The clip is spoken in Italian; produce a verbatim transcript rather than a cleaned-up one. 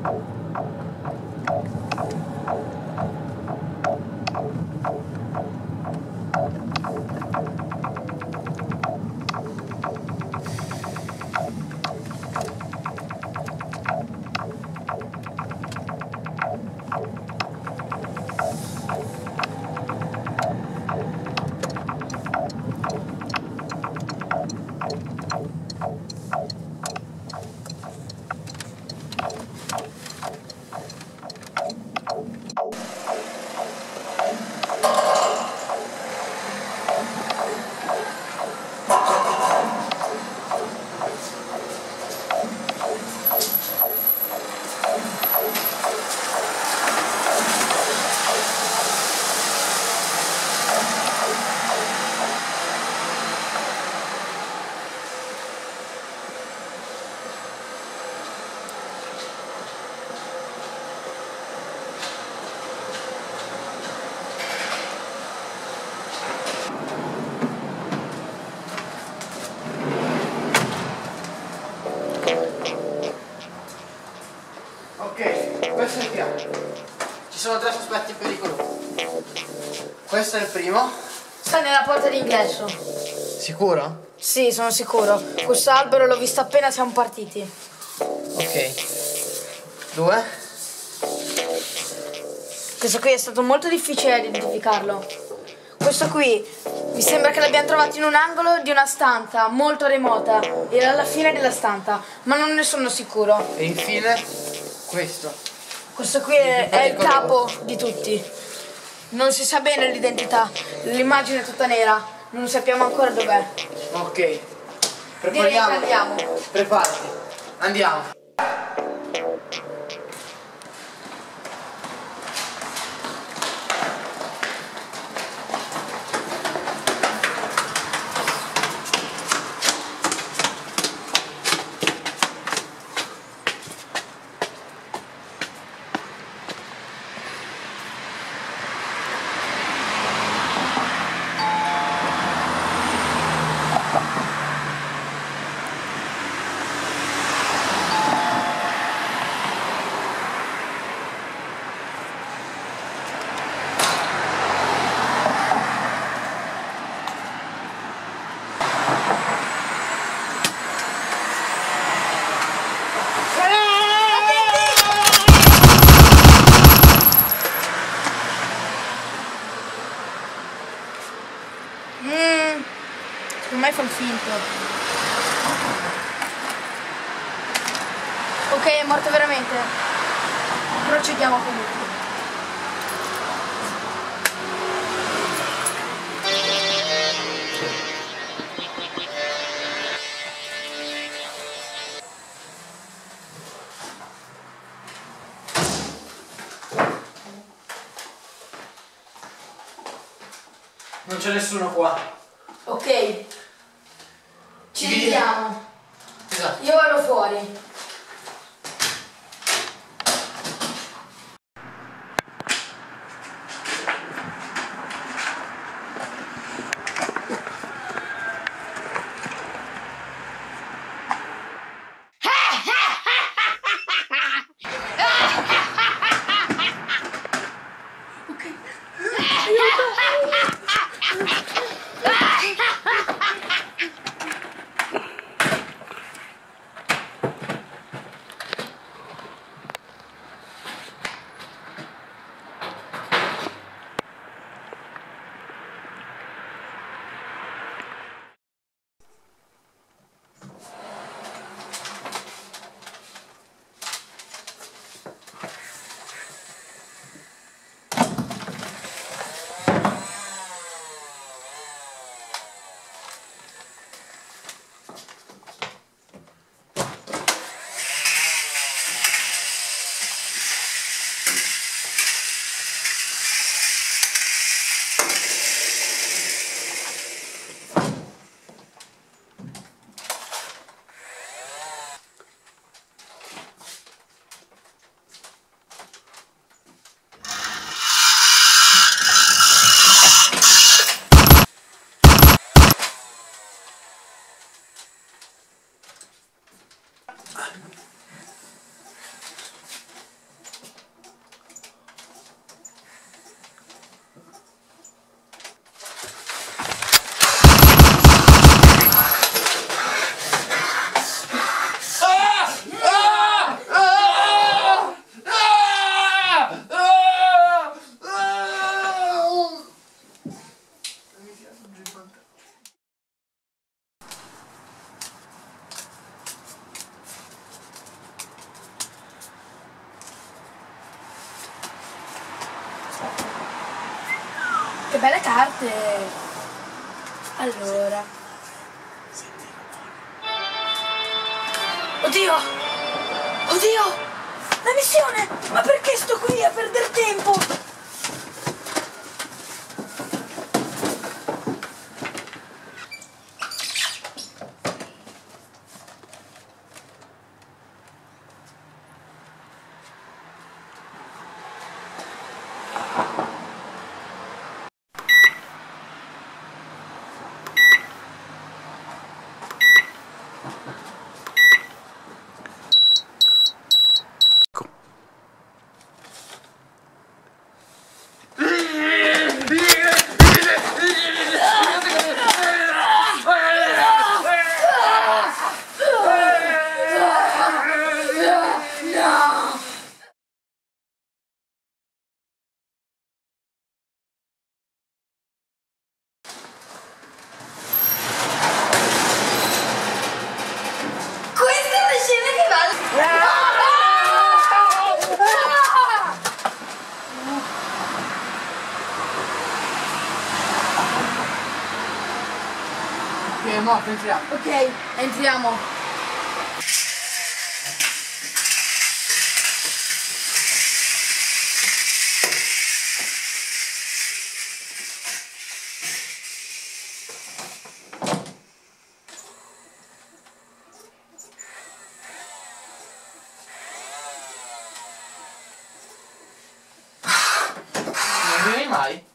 Questo è il piano. Ci sono tre sospetti pericolosi. Questo è il primo. Sta nella porta d'ingresso. Sicuro? Sì, sono sicuro. Questo albero l'ho visto appena siamo partiti. Ok. Due. Questo qui è stato molto difficile identificarlo. Questo qui mi sembra che l'abbiamo trovato in un angolo di una stanza molto remota. Era alla fine della stanza, ma non ne sono sicuro. E infine questo. Questo qui è, è il capo di tutti. Non si sa bene l'identità. L'immagine è tutta nera. Non sappiamo ancora dov'è. Ok. Prepariamo. Andiamo. Preparati. Andiamo. Mmm, secondo me fa il finto. Ok, è morto veramente. Procediamo comunque. Non c'è nessuno qua. Ok. Ci vediamo. Esatto. Io vado fuori. che belle carte. Allora. Oddio! Oddio! La missione! Ma perché sto qui a perdere tempo? Ok, mo entriamo. Ok, entriamo. Non vieni mai?